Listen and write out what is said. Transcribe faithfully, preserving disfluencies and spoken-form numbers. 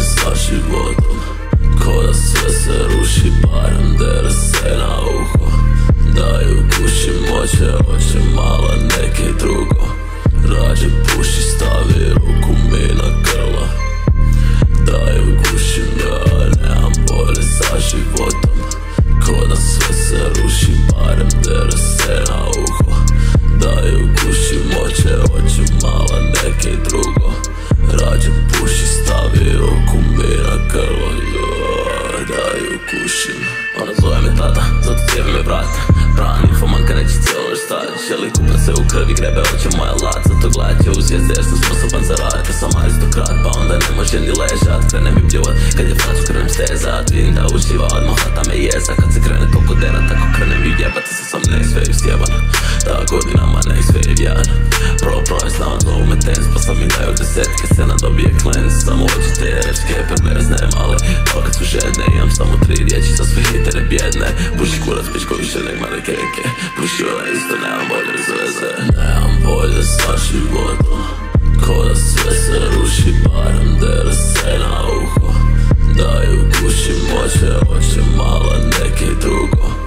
sa životom, ko da sve se ruši, barem dere se na uho. Daju kući moće, hoće mala neke drugo. Rađe puši, stavi ruku mi na grlo. Daju kući, ja nemam bolje sa životom, ko da sve se ruši, barem dere se na uho. Daju kući moće, hoće mala neke drugo. Rađe puši, stavi ruku mi na grlo. Daju kući. Ona zove me tata, zato cijevi me vrata. Pravi infomanka neće cijelo još staviti. Želi kupa se u krvi, grebe oće moja lat. Zato gledat će u zvijezde jer sam sposoban za rad. Kad sam aristokrat pa onda ne može ni ležat. Krenem i pljuvat, kad je fracu krenem stezat. Vidim da uživa, odmah hvata me jeza. Kad se krene toliko dena, tako krenem i jebati se sam nek sve je sjeban. Da godinama nek sve je vjan. Pro pro je snavan, zovu me tens, pa sam im daju desetke. Scena dobije klens, samo očite rečke, perverzne male. Pa kad su žedne, imam samo tri riječi za sve hitere bjedne. Puši kurac, pičko više nek male keke. Puši ona isto, nemam bolje bez veze. Nemam bolje sa životom, ko da sve se ruši, barem dere se na uho. Daju kući moće, hoće mala neke drugo.